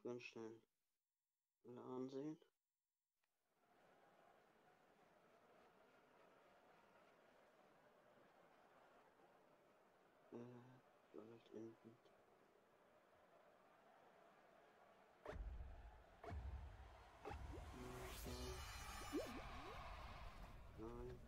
ganz schnell ansehen. Gold Invent. Nein.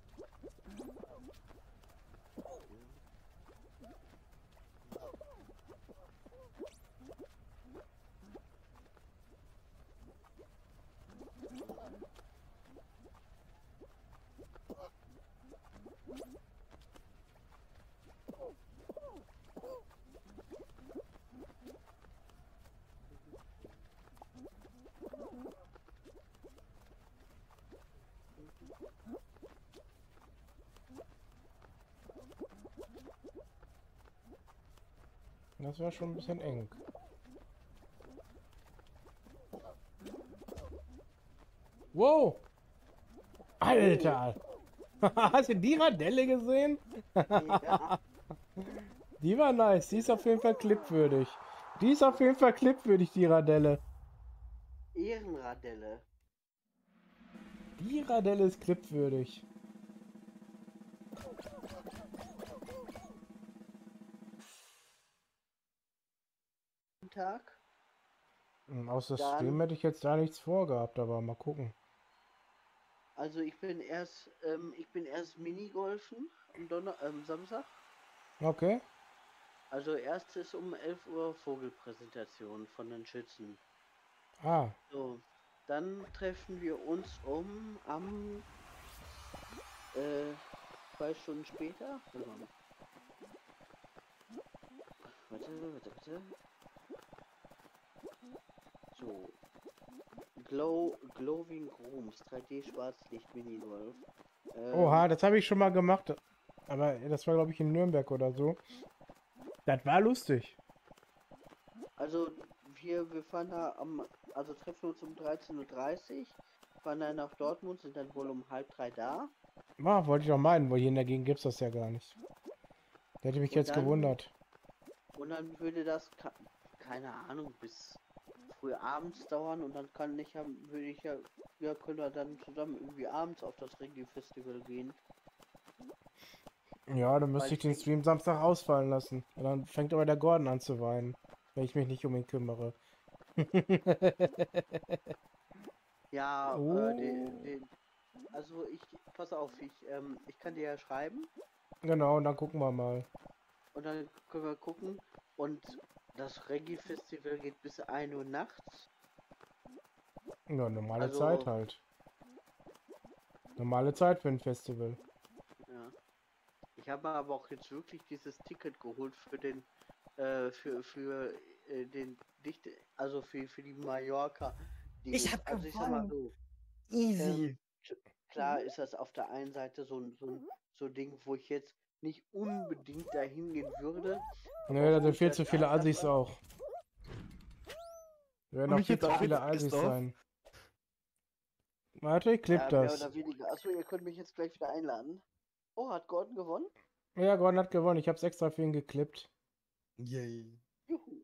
Das wäre schon ein bisschen eng. Wow! Alter! Hast du die Radelle gesehen? Ja, Die war nice. Die ist auf jeden Fall clipwürdig. Die ist auf jeden Fall clipwürdig, die Radelle. Ehrenradelle. Die Radelle ist clipwürdig. Guten Tag. Außer Dann, dem hätte ich jetzt da nichts vorgehabt, aber mal gucken. also ich bin erst Minigolfen am Samstag. Okay. Also erst ist um 11 Uhr Vogelpräsentation von den Schützen. Ah, So, dann treffen wir uns am 2 Stunden später. Warte. So, Glowing Rooms, 3D Schwarzlicht Minigolf. oha, das habe ich schon mal gemacht. Aber das war, glaube ich, in Nürnberg oder so. Das war lustig. Also wir fahren da also treffen wir uns um 13:30 Uhr, fahren dann nach Dortmund, sind dann wohl um 2:30 da. Ah, wollte ich auch meinen, weil hier in der Gegend gibt es das ja gar nicht. Da hätte mich Und jetzt gewundert. dann würde das, keine Ahnung, bis früh abends dauern und dann können wir dann zusammen irgendwie abends auf das Reggae-Festival gehen. Ja, dann Weil müsste ich ich den denke, Stream Samstag ausfallen lassen. Und dann fängt aber der Gordon an zu weinen, wenn ich mich nicht um ihn kümmere. ja, Oh. also pass auf, ich kann dir ja schreiben Genau, und dann gucken wir mal. und dann können wir gucken. Und das Reggae-Festival geht bis 1 Uhr nachts. Ja, normale Zeit Also, halt. Normale Zeit für ein Festival. ja. Ich habe aber auch jetzt wirklich dieses Ticket geholt für den, den Dichte, also für die Ich Mallorca-Dingens. hab Also ich sag mal gewonnen. so, Easy. klar ist das auf der einen Seite so ein Ding, wo ich jetzt nicht unbedingt dahin gehen würde. Aber Nö, da sind aufgrund viel der zu viele Assis Tatsache, auch. Werden Und auch mich viel jetzt zu auch viele ins Assis Christoph. sein. Warte, ich klipp ja, mehr das. oder weniger. Achso, ihr könnt mich jetzt gleich wieder einladen. Oh, hat Gordon gewonnen? Ja, Gordon hat gewonnen. Ich hab's extra für ihn geklippt. Yay. Juhu.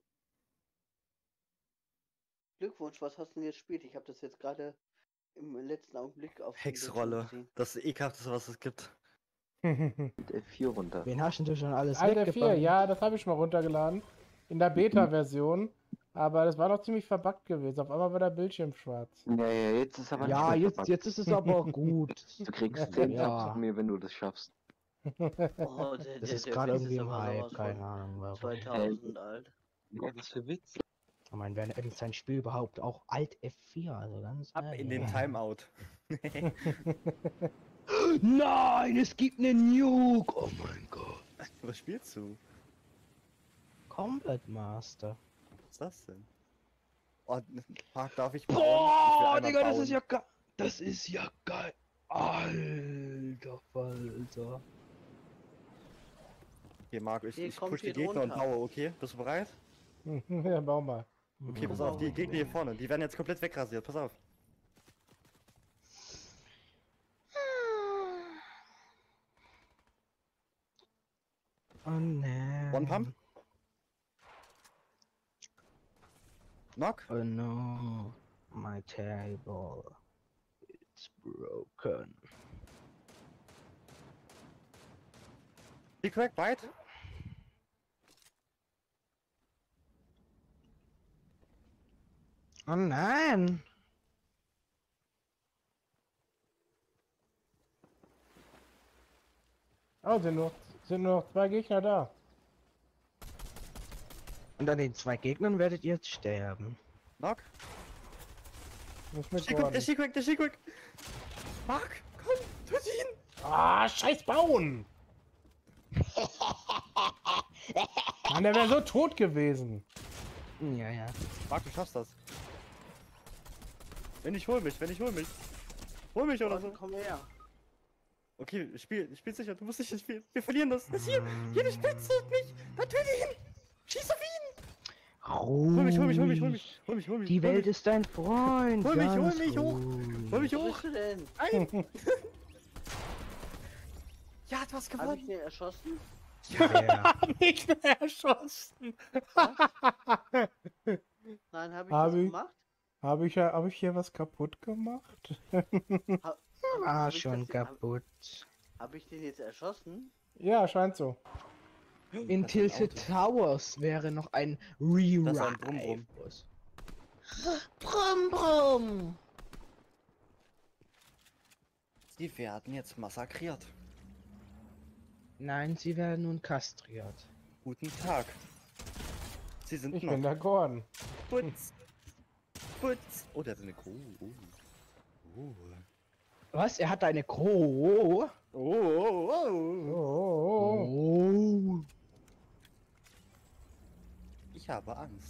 Glückwunsch, was hast du denn jetzt gespielt? Ich habe das jetzt gerade im letzten Augenblick auf dem Bildschirm Hexrolle. gesehen. Das ekelhafteste, was es gibt. F4 runter. Wen hast denn du schon alles Alter 4, weggebannt? ja, das habe ich schon mal runtergeladen. In der Beta-Version. Aber das war noch ziemlich verbuggt gewesen. Auf einmal war der Bildschirm schwarz. Ja, jetzt ist aber nicht Ja, mehr jetzt, verpackt. jetzt ist es aber gut. Du kriegst 10 Ja. Subs von mir, wenn du das schaffst. Oh, Das ist der gerade Witz irgendwie ist im aber Hype, sowas keine von Ahnung warum. 2000 alt. Was für Witz? Ich meine, wer nennt sein Spiel überhaupt auch Alt F4, also ganz Ab in den ehrlich. Timeout. Nein, es gibt einen Nuke! Oh mein Gott. Was spielst du? Combat Master. Was ist das denn? Oh, Park, darf ich bauen? Ich will Boah, einmal Digga, bauen. das ist ja geil. Das ist ja geil. Alter Falter. Okay, Marc, Hier, ich kommt push die hier Gegner und drunter. baue, okay? Bist du bereit? Ja, bau mal. Okay, pass auf, die Gegner hier vorne, die werden jetzt komplett wegrasiert, pass auf. Oh nein. One Pump? Knock. Oh no, my table. It's broken. Die Crack, weit. Oh nein! Oh, sind nur noch 2 Gegner da. Und an den 2 Gegnern werdet ihr jetzt sterben. Knock. Muss mit Der Gordon. She-Crack, der She-Crack. Mark, komm, töte ihn. Ah, scheiß Bauen! Mann, der wäre so tot gewesen. Ja, ja. Mark, du schaffst das. Wenn ich hol mich. Hol mich oder so. Komm her. Okay, spiel sicher, du musst sicher spielen. Wir verlieren das. Das hier, der Spitze tut mich. Dann töte ihn. Schieß auf ihn. Ruhig. Hol mich. Die Welt ist dein Freund. Hol mich, ganz hol mich hoch. ruhig. Hol mich Wo hoch. bist du denn? Nein. Ja, du hast Hab ich gewonnen. den erschossen? Ja. Nicht mehr erschossen. Nein, habe ich Hab das ich. gemacht? Hab ich hier was kaputt gemacht? War schon kaputt. Habe ich den jetzt erschossen? Ja, scheint so. In Das ist ein Tilted Towers wäre noch ein Rewrite. Das ist ein Brumm-Brumm. Brumm, brumm. Sie werden jetzt massakriert. Nein, sie werden nun kastriert. Guten Tag. Sie sind Ich noch. bin der Gordon. Putz. Oh, der hat eine Kuh. Was? Er hat eine Kro. Oh. Oh. Ich habe Angst.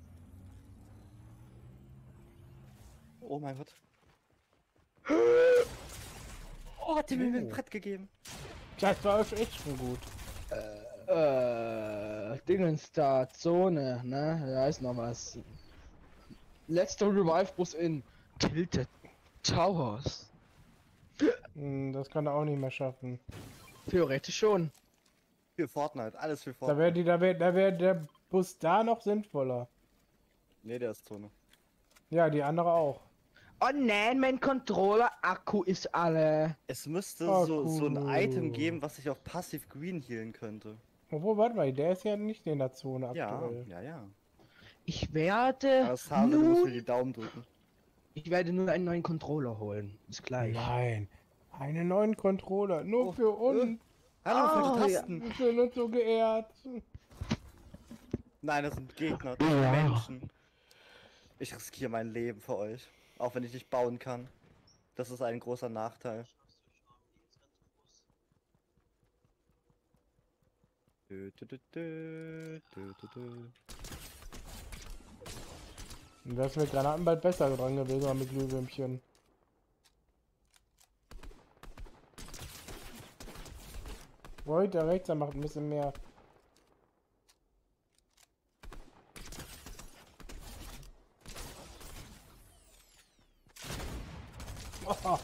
Oh mein Gott. Oh, hat der mir ein Brett gegeben. Das war echt schon gut. Dingens da, Zone, ne? Da ist noch was. Letzter Revive-Bus in Tilted Towers. Das kann er auch nicht mehr schaffen. Theoretisch schon. Für Fortnite, alles für Da Fortnite. wäre der Bus da noch sinnvoller. Nee, der ist Zone. Ja, die andere auch. Oh nein, mein Controller-Akku ist alle. Es müsste Oh, so ein cool. Item geben, was sich auf passiv green healen könnte. Obwohl, warte mal, der ist ja nicht in der Zone Ja, aktuell. ja. Ich werde Aber Save, du musst mir nun, die Daumen drücken. ich werde nur einen neuen Controller holen. Ist gleich. Nein, einen neuen Controller, nur Oh, für uns. Hallo, Oh, falsche ja. Tasten. Wir sind uns so geehrt. Nein, das sind Gegner, das sind Menschen. Ich riskiere mein Leben für euch. Auch wenn ich nicht bauen kann. Das ist ein großer Nachteil. Dö, dö, dö, dö, dö, dö, dö. Und wär's mit Granaten bald besser dran gewesen, aber mit Glühwürmchen. Wollt der rechts, er macht ein bisschen mehr. Oh.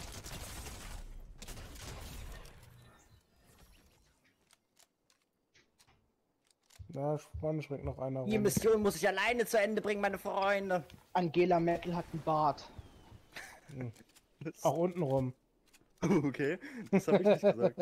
Da vorne schreckt noch einer Die rum. Mission muss ich alleine zu Ende bringen, meine Freunde. Angela Merkel hat einen Bart. Auch unten rum. Okay, das habe ich nicht gesagt.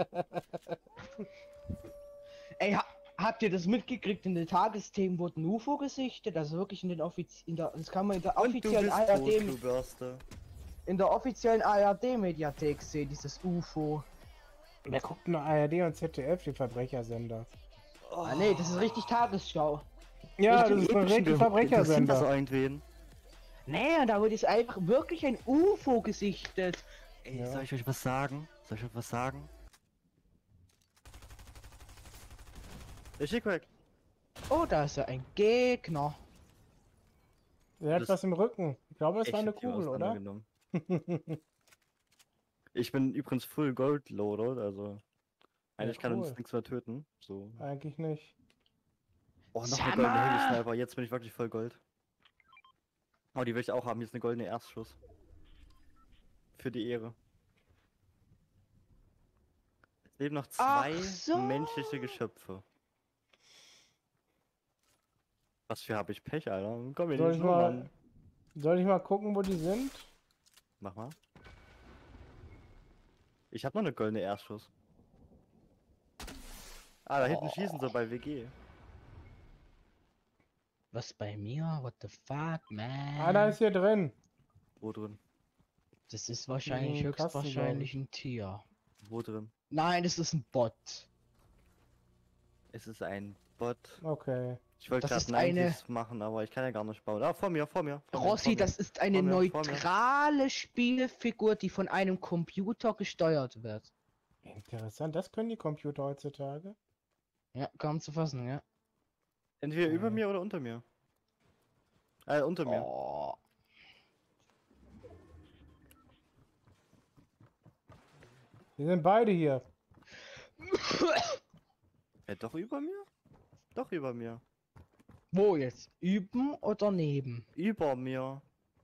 Ey, habt ihr das mitgekriegt? In den Tagesthemen wurde ein UFO gesichtet, also wirklich in den das kann man in der Und du offiziellen bist tot, du ARD, Bürste. in der offiziellen ARD-Mediathek sehen, dieses UFO. Wer guckt nur ARD und ZDF, die Verbrechersender? Ah nee, das ist richtig Tagesschau. Ja, Richtig das ist ein richtig Interessiert das Verbrechersender. irgendwen? Nee, und da wurde es einfach wirklich ein UFO gesichtet. Ey, Ja. soll ich euch was sagen? Der Schickwack. Oh, da ist ja ein Gegner. Der hat Das- was im Rücken. Ich glaube, es Ich war eine hab die Kugel, oder? auseinandergenommen. Ich bin übrigens Full Gold Loader, also eigentlich kann uns cool. nichts mehr töten. So. Eigentlich nicht. Oh, noch Sag eine goldene mal! Heavy Sniper. Jetzt bin ich wirklich voll Gold. Oh, die will ich auch haben. Hier ist eine goldene Erstschuss. Für die Ehre. Es leben noch Ach 2 so. menschliche Geschöpfe. Was für habe ich Pech, Alter? Komm mir Soll nicht ich so, mal, Mann. soll ich mal gucken, wo die sind? Mach mal. Ich habe noch eine goldene Erstschuss. Ah, da hinten schießen sie bei WG. Was bei mir? What the fuck, Einer man? ist hier drin. Wo drin? Das ist wahrscheinlich Kasten, glaub höchstwahrscheinlich ich. ein Tier. Wo drin? Nein, das ist ein Bot. Es ist ein Bot. Okay. Ich wollte Das gerade ist eine- 90s machen, aber ich kann ja gar nicht bauen. Ah, vor mir. Rossi, das ist eine Vor mir. neutrale Spielfigur, die von einem Computer gesteuert wird. Interessant, das können die Computer heutzutage. Ja, kaum zu fassen, ja. Entweder über mir oder unter mir. Unter mir. Oh. Die sind beide hier. Doch über mir? Doch über mir. Wo jetzt? Üben oder neben? Über mir.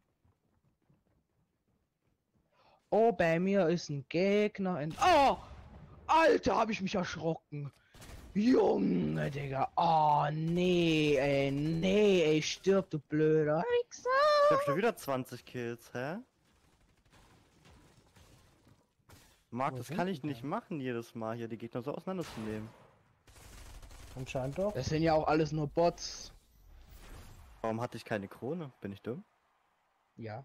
Oh, bei mir ist ein Gegner in... Oh! Alter, habe ich mich erschrocken. Junge, Digga. Oh, nee, ey, stirb, du blöder Hexer. Ich hab schon wieder 20 Kills, hä? Marc, Wo das sind kann die ich nicht denn? machen jedes Mal hier, die Gegner so auseinanderzunehmen. Anscheinend doch. Das sind ja auch alles nur Bots. Warum hatte ich keine Krone? Bin ich dumm? Ja.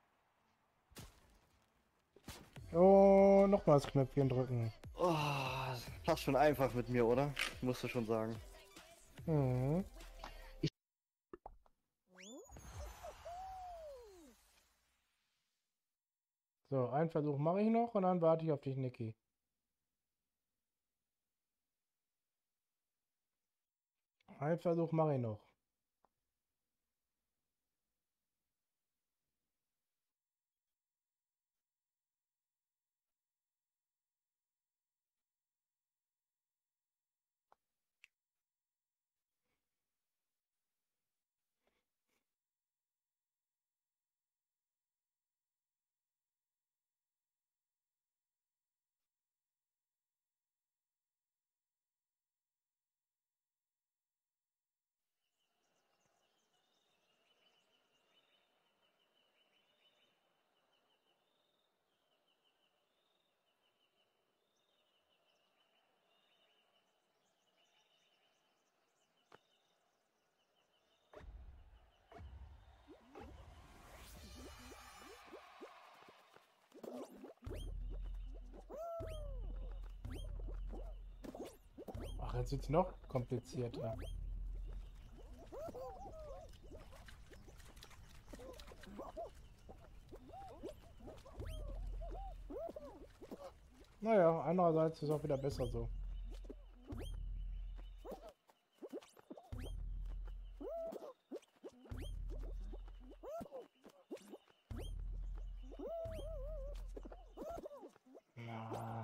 Oh, nochmal das Knöpfchen drücken. Oh, hast schon einfach mit mir, oder? Musst du schon sagen. Mhm. So, einen Versuch mache ich noch und dann warte ich auf dich, Niki. Einen Versuch mache ich noch. Ach, jetzt wird's noch komplizierter. Naja, andererseits ist es auch wieder besser so. Na.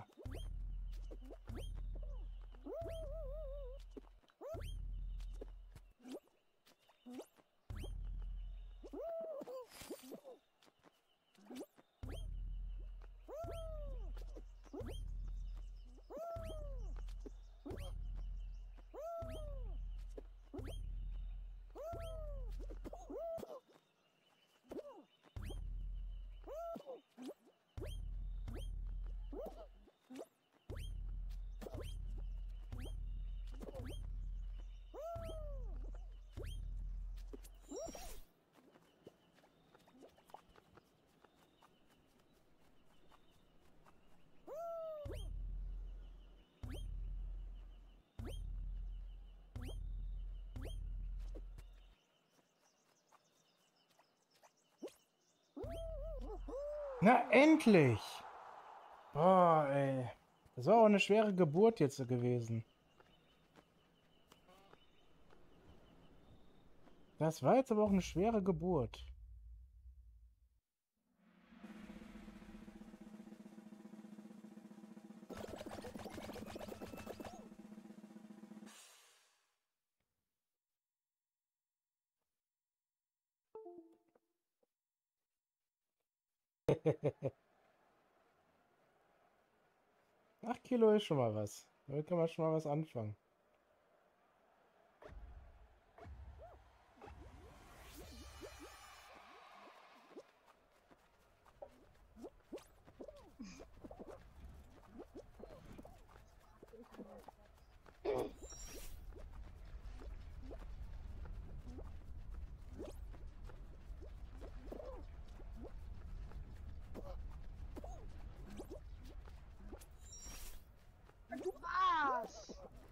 Na, endlich! Boah, ey. Das war auch eine schwere Geburt jetzt gewesen. Das war jetzt aber auch eine schwere Geburt. Ach, Kilo ist schon mal was. Damit kann man schon mal was anfangen. Du Arsch!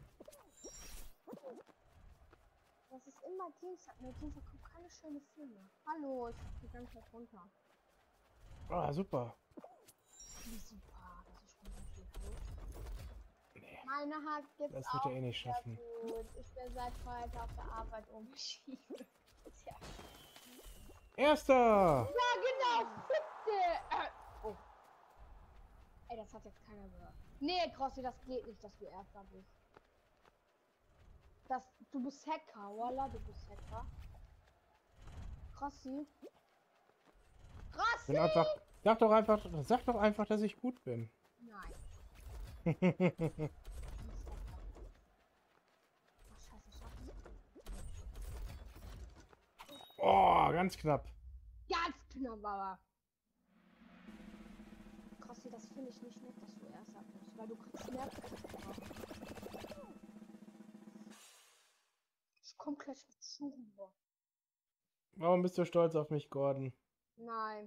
Das ist immer Dienstag. Ne, Dienstag kommt keine schöne Filme. Hallo, ich hab die ganze Zeit runter. Ah, super. Wie super, das ist schon so viel. Hallo? Nee, Meine Hack gibt's das wird auch er eh nicht sehr schaffen. gut. Ich bin seit heute auf der Arbeit umgeschieden. Tja. Erster! Ja, genau, bitte! Oh. Ey, das hat jetzt keiner gehört. Nee, Crossi, das geht nicht, dass du Erster bist. Du bist Hacker, Walla, du bist Hacker. Crossi? Bin Crossi! einfach. Sag doch einfach, dass ich gut bin. Nein, du bist Hacker. Ach, scheiße, scheiße. Oh, ganz knapp. Ganz knapp, aber. Crossi, das finde ich nicht nett, dass du Erster bist, weil du kriegst mehr Punkte. Ich komm gleich mit Schuhe. Warum bist du stolz auf mich, Gordon? Nein.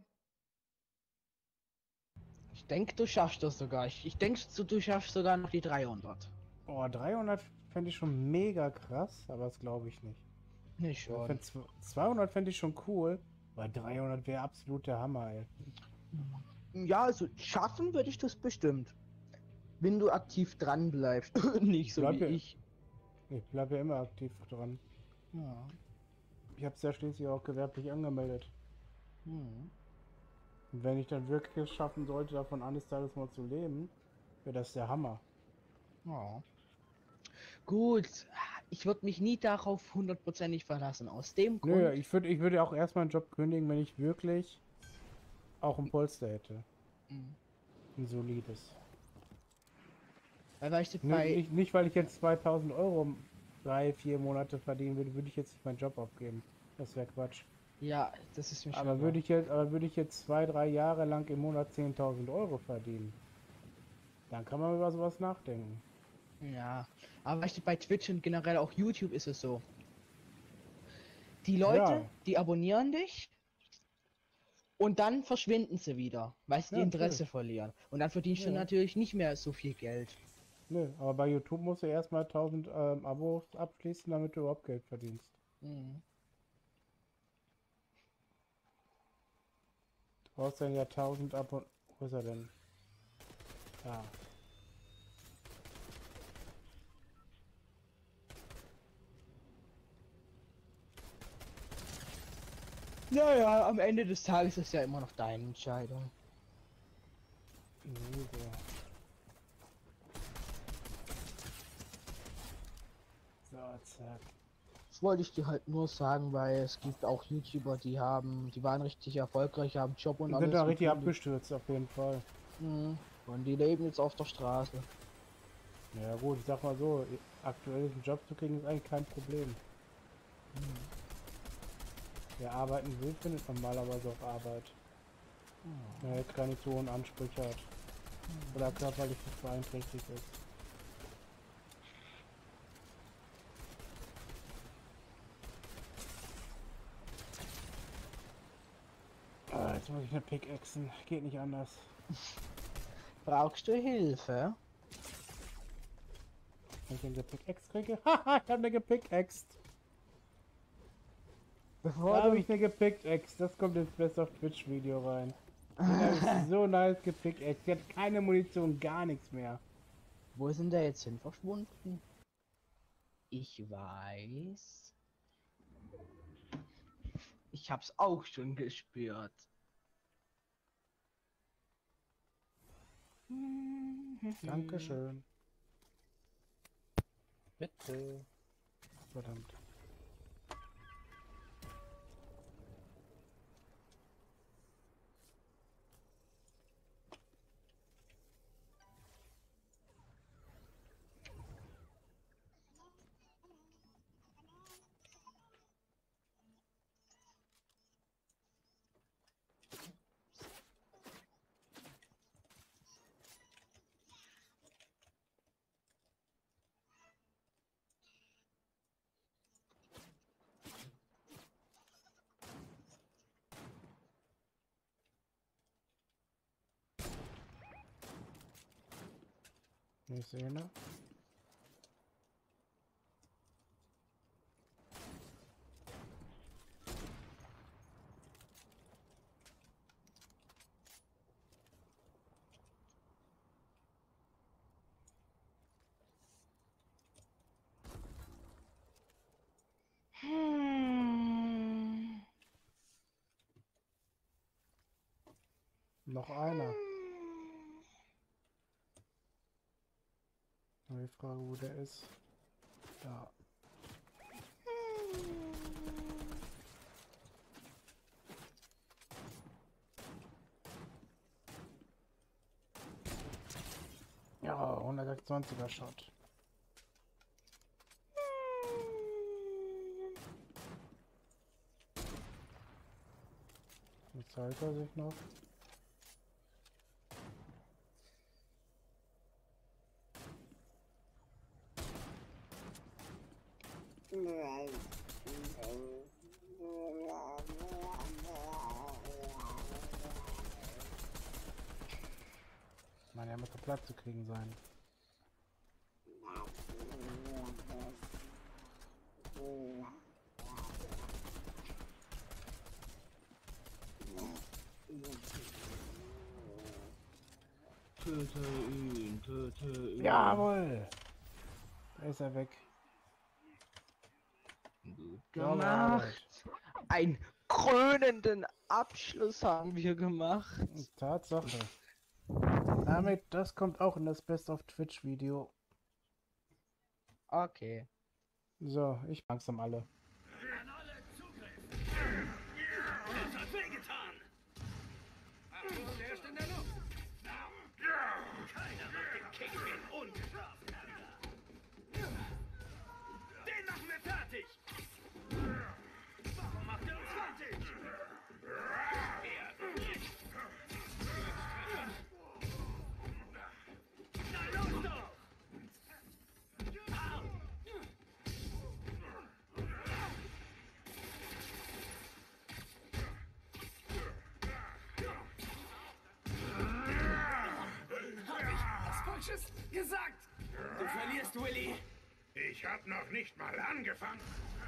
Ich denke, du schaffst das sogar. Ich denke, du schaffst sogar noch die 300. Oh, 300 fände ich schon mega krass, aber das glaube ich nicht. Nicht Ich schon. fänd 200 fände ich schon cool, weil 300 wäre absolut der Hammer, ey. Ja, also schaffen würde ich das bestimmt. Wenn du aktiv dran bleibst. Nicht so Bleib wie ja- ich. Ich bleibe ja immer aktiv dran. Ja. Ich habe es ja schließlich auch gewerblich angemeldet. Hm. Und wenn ich dann wirklich es schaffen sollte, davon eines Tages mal zu leben, wäre das der Hammer. Ja. Gut. Ich würde mich nie darauf hundertprozentig verlassen. Aus dem Grund. Nö, ich würde auch erstmal einen Job kündigen, wenn ich wirklich auch ein Polster hätte. Mhm. Ein solides. Weil weißt du, Nicht, weil ich jetzt 2000 Euro 3-4 Monate verdienen würde, würde ich jetzt nicht meinen Job aufgeben. Das wäre Quatsch. Ja, das ist mir schon Aber klar. würde ich jetzt 2-3 Jahre lang im Monat 10.000 Euro verdienen, dann kann man über sowas nachdenken. Ja, aber weißt du, bei Twitch und generell auch YouTube ist es so. Die Leute, Ja. die abonnieren dich und dann verschwinden sie wieder, weil sie Ja, Interesse natürlich. verlieren. Und dann verdienst du Ja. natürlich nicht mehr so viel Geld. Nö, aber bei YouTube musst du erstmal 1000 Abos abschließen, damit du überhaupt Geld verdienst. Mhm. Du brauchst dann ja 1000 Abos. Wo ist er denn? Da. Naja, am Ende des Tages ist ja immer noch deine Entscheidung. Nee, so, zack. Das wollte ich dir halt nur sagen, weil es gibt auch YouTuber, die waren richtig erfolgreich, haben Job und Die alles. sind da richtig gekündigt. abgestürzt, auf jeden Fall. Mhm. Und die leben jetzt auf der Straße. Ja gut, ich sag mal so, aktuell einen Job zu kriegen ist eigentlich kein Problem. Wer arbeiten will, findet normalerweise auch Arbeit. Wenn er jetzt keine zu hohen Ansprüche hat. Oder körperlich nicht beeinträchtigt ist. Ah, jetzt muss ich eine Pickaxen. Geht nicht anders. Brauchst du Hilfe? Wenn ich eine Pickaxe kriege. Haha, ich habe eine gepickaxt. Da Bevor habe du... ich eine gepickaxt. Das kommt ins Best of Twitch Video rein. Den habe ich so nice gepickaxt. Die hat keine Munition, gar nichts mehr. Wo sind der jetzt hin verschwunden? Ich weiß. Ich hab's auch schon gespürt. Dankeschön. Bitte. Verdammt. Ich sehe, ne? Noch einer. Nur die Frage, wo der ist. Da. Ja, 120er Shot. Jetzt zeigt er sich noch. Mann, er muss Platz zu kriegen sein. Töte ihn, töte ihn. Jawohl! Da ist er weg. Gut gemacht. Einen krönenden Abschluss haben wir gemacht. Tatsache. Damit, das kommt auch in das Best of Twitch Video. Okay. So, ich langsam alle. An alle Zugriff! Das hat wehgetan! Achtung, der ist in der Luft! Keiner macht den Kingpin ungestraft! Den machen wir fertig! Warum macht er uns fertig? Na los doch! Falsches gesagt! Du verlierst, Willy! Ich hab noch nicht mal angefangen.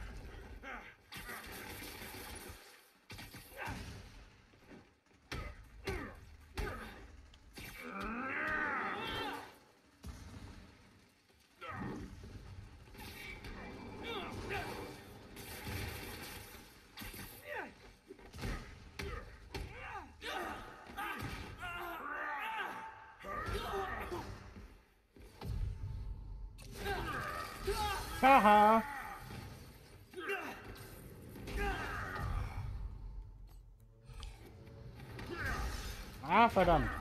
Haha! Ah, verdammt!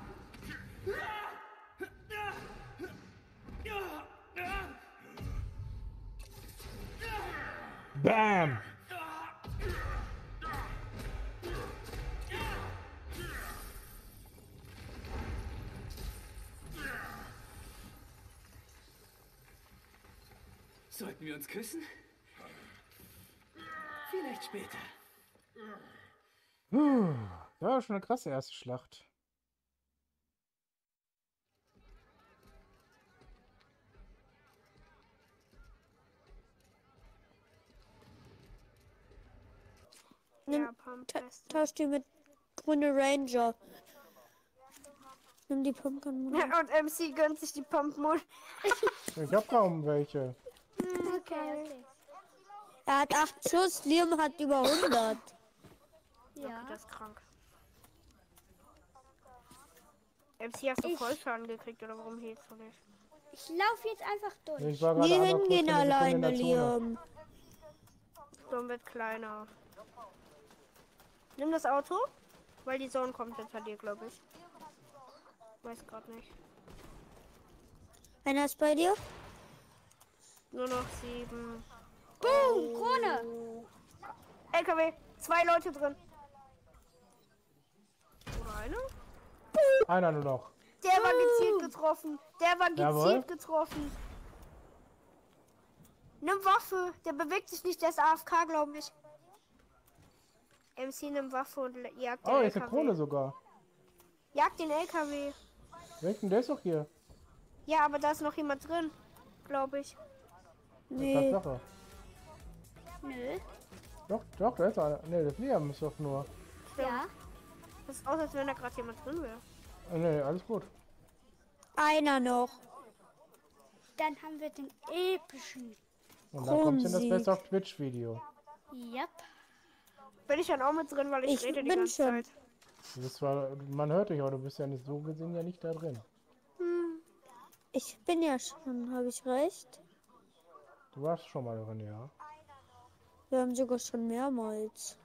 Bam! Sollten wir uns küssen? Vielleicht später. Das war schon eine krasse erste Schlacht. Nimm, tausch die mit grüne Ranger. Nimm die Pumpgun. Und MC gönnt sich die Pumpgun. Ich hab kaum welche. Okay. Er hat 8 Schuss, Liam hat über 100. Ja. Okay, das ist krank. MC, hast du Vollschaden gekriegt oder warum hilfst du nicht? Ich laufe jetzt einfach durch. Ich war Nie gerade einmal kurz hingehen eine Sekunde in alleine, der Zone. Liam. Zone wird kleiner. Nimm das Auto, weil die Zone kommt hinter dir, glaube ich. Weiß gerade nicht. Einer ist bei dir? Nur noch 7. Boom, Krone. LKW, 2 Leute drin. Oder eine? Einer nur noch. Der war gezielt getroffen. Der war gezielt Jawohl. getroffen. Nimm Waffe. Der bewegt sich nicht. Der ist AFK, glaube ich. MC nimmt Waffe und jagt den Oh, ist eine LKW. Krone sogar. Jagt den LKW. Welchen? Der ist doch hier. Ja, aber da ist noch jemand drin, glaube ich. Nee. Tatsache. Nö. Doch, da ist einer. Ne, das Liam ist doch nur. Ja. Das ist aus, als wenn da gerade jemand drin wäre. Ne, alles gut. Einer noch. Dann haben wir den epischen. Und dann kommt in das Kronsieg. Best of Twitch Video. Yep. Bin ich dann auch mit drin, weil ich Ich rede die bin ganze schon. Zeit. Du bist zwar, man hört dich, aber du bist ja nicht so gesehen ja nicht da drin. Ich bin ja schon, habe ich recht? Du warst schon mal drin, ja. Wir haben sogar schon mehrmals.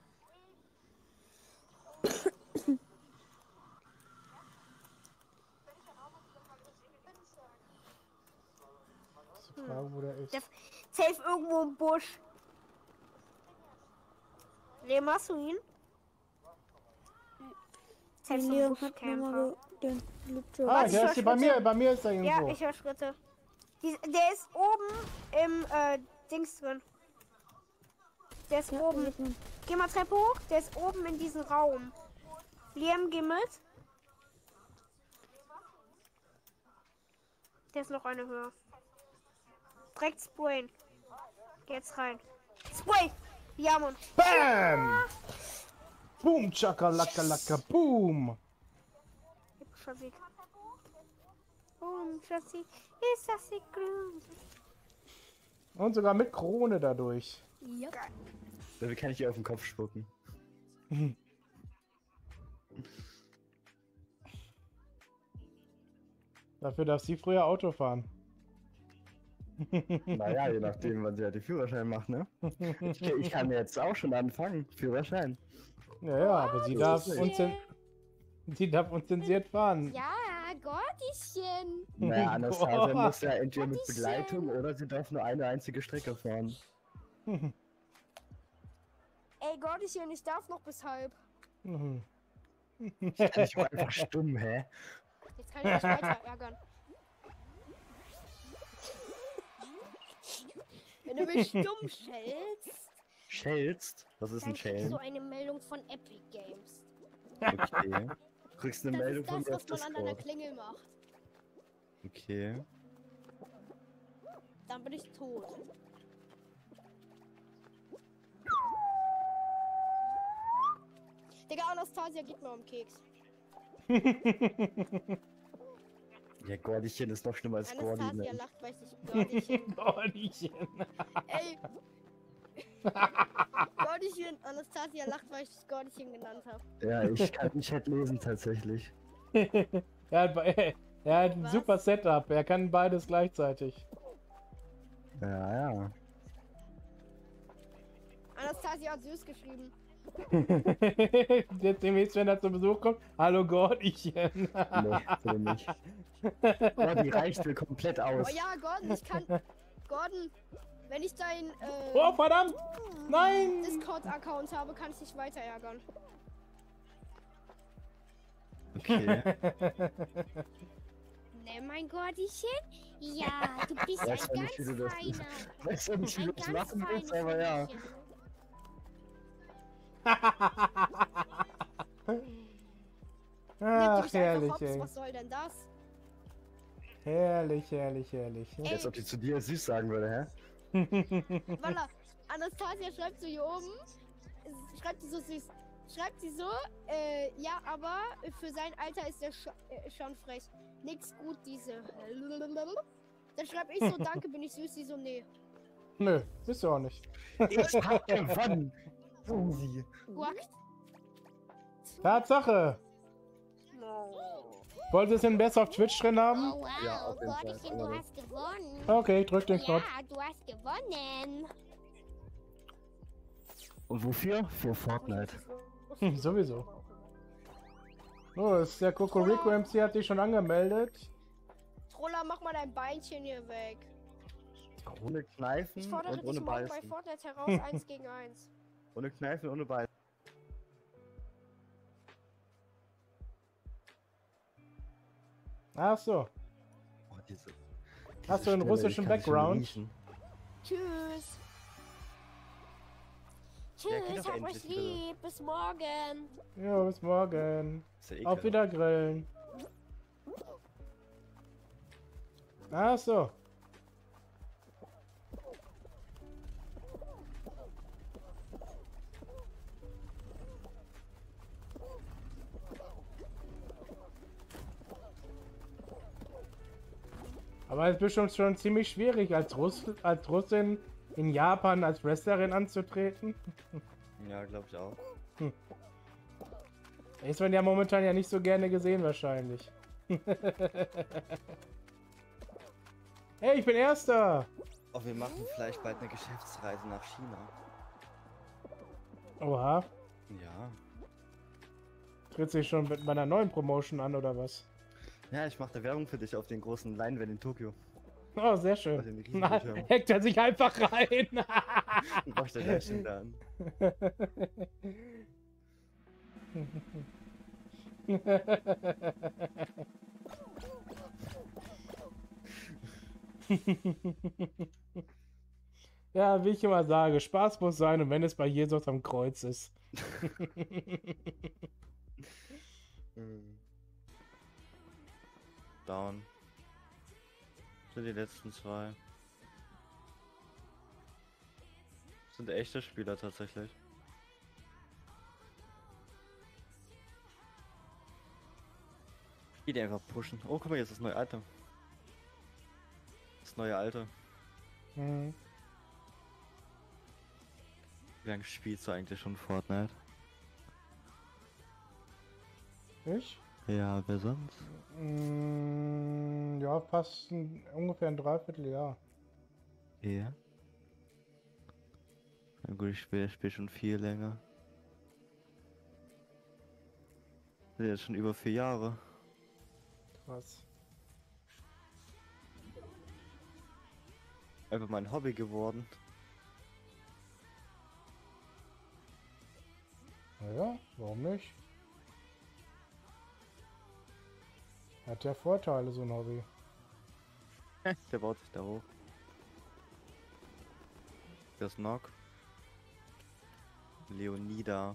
Das ist die Frage, wo der ist. Safe irgendwo im Busch. Lem, hast du ihn? Safe so ein Leon hat Buschcamper. nochmal den Blutjob. Ah, Was, der ich ist hier höre bei mir ist er Ja, irgendwo. ich höre Schritte. Der ist oben im Dings drin. Der ist oben. Geh mal Treppe hoch, der ist oben in diesem Raum. Liam, geh mit. Der ist noch eine höher. Direkt sprayen. Geh jetzt rein. Spray! Ja, Mann. Bam! Boom, chakalaka laka, boom! Schatzi. Schatzi. Ist das die Grün? Und sogar mit Krone dadurch. Yep. Wie kann ich ihr auf den Kopf spucken? Dafür darf sie früher Auto fahren. Naja, je nachdem, wann sie halt den Führerschein macht, ne? Ich kann jetzt auch schon anfangen. Führerschein. Ja, aber sie darf unzensiert fahren. Ja, Gottchen. Naja, Anastasia Boah. muss ja entweder mit Begleitung oder sie darf nur eine einzige Strecke fahren. Ey, Gottchen, ich darf noch bis halb. Mhm. Ich war einfach stumm, hä? Jetzt kann ich mich weiter ärgern. Wenn du mich stumm schellst, Schellst? Was ist dann ein kriegst Schellen? du eine Meldung von Epic Games. Okay. Du kriegst eine Das Meldung ist von das, mir auf was man an deiner Discord. Klingel macht. Okay. Dann bin ich tot. Digga, Anastasia geht mir um den Keks. Ja, Gordischen ist noch schlimmer als Gordi. Anastasia lacht, weil ich Gordchen. Gordischen. Ey! Gordchen, Anastasia lacht, weil ich das Gordchen genannt habe. Ja, ich kann nicht halt lesen tatsächlich. Er hat ein Was? super Setup. Er kann beides gleichzeitig. Ja, ja. Anastasia hat süß geschrieben. Jetzt demnächst, wenn er zu Besuch kommt. Hallo Gordischen. Nee, so nicht. Gordi reicht mir komplett aus. Oh ja, Gordon, ich kann. Gordon, wenn ich dein Oh, verdammt! Nein! Discord-Account habe, kann ich dich weiter ärgern. Okay. Ne, mein Gordischen? Ja, du bist Weiß ja ein nicht, wie ganz du das- feiner. Weiß ja nicht, wie du Ein das ganz machen willst, feines aber ja. Mädchen. Ach, Nimm dich einfach herrlich, hops, ey. was soll denn das? Herrlich, herrlich, herrlich. Ey. Als ob die zu dir süß sagen würde, hä? Walla, Anastasia schreibt so hier oben. Schreibt sie so süß. Schreibt sie so, ja, aber für sein Alter ist er schon frech. Nix gut, diese. Dann schreib ich so, danke, bin ich süß, sie so, nee. Nö, bist du auch nicht. Ich hab gewonnen! Sie. Guackt. Tatsache! Wollt ihr es in Best of Twitch drin haben? Oh wow, Ja, auf jeden Fall. Gordchen, du hast gewonnen. Okay, drück den Knopf. Ja, du hast gewonnen. Und wofür? Für Fortnite. Sowieso. Oh, ist der Cocorico MC hat dich schon angemeldet. Troller, mach mal dein Beinchen hier weg. Ohne Kneifen Ich fordere und dich ohne morgen bei Beißen. Fortnite heraus, 1 gegen 1. Ohne Kneifen, ohne Beißen. Ach so. Oh, diese Hast du einen Stelle, russischen die kann ich schon Background? riechen. Tschüss. Ja, geht Tschüss, doch hab euch endlich wieder. lieb. Bis morgen. Ja, bis morgen. Ist ja Auf ekelhaft. wieder grillen. Ach so. Aber es ist bestimmt schon ziemlich schwierig, als Russin in Japan als Wrestlerin anzutreten. Ja, glaube ich auch. Ist man ja momentan ja nicht so gerne gesehen wahrscheinlich. Hey, ich bin Erster! Oh, wir machen vielleicht bald eine Geschäftsreise nach China. Oha. Ja. Tritt sich schon mit meiner neuen Promotion an, oder was? Ja, ich mache da Werbung für dich auf den großen Leinwand in Tokio. Oh, sehr Auf schön. den riesigen Na, Bildschirm. hackt er sich einfach rein. Mach ich da gleich schon da an. Ja, wie ich immer sage, Spaß muss sein und wenn es bei Jesus am Kreuz ist. Down. Das sind die letzten zwei. Das sind echte Spieler tatsächlich. Die einfach pushen. Oh, guck mal, jetzt das neue Item. Das neue Alte. Mhm. Wie lange spielst du eigentlich schon Fortnite? Ich? Ja, wer sonst? Ja, fast ungefähr ein Dreivierteljahr. Ja. Na gut, ich spiele schon viel länger. Sind jetzt schon über 4 Jahre. Krass. Einfach mein Hobby geworden. Naja, warum nicht? Hat ja Vorteile, so ein Hobby. Der baut sich da hoch. Das Knock. Leonida.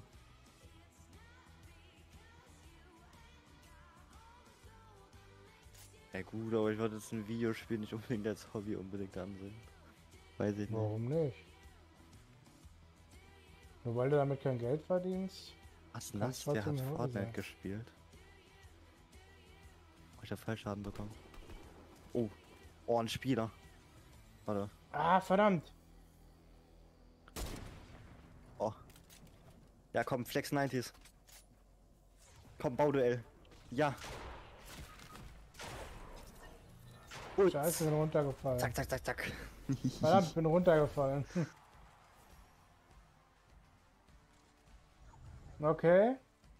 Ja gut, aber ich wollte jetzt ein Videospiel nicht unbedingt als Hobby unbedingt ansehen. Weiß ich nicht. Warum nicht? Nur weil du damit kein Geld verdienst? Was kann's nass, der hat trotzdem ein Hobby Fortnite sein. gespielt. Oh, ich hab Fallschaden bekommen. Oh, oh, ein Spieler. Warte. Ah, verdammt! Oh. Ja, komm, Flex 90s. Komm, Bauduell. Ja. Gut. Scheiße, bin runtergefallen. Zack, zack, zack, zack. Verdammt, ich bin runtergefallen. Okay.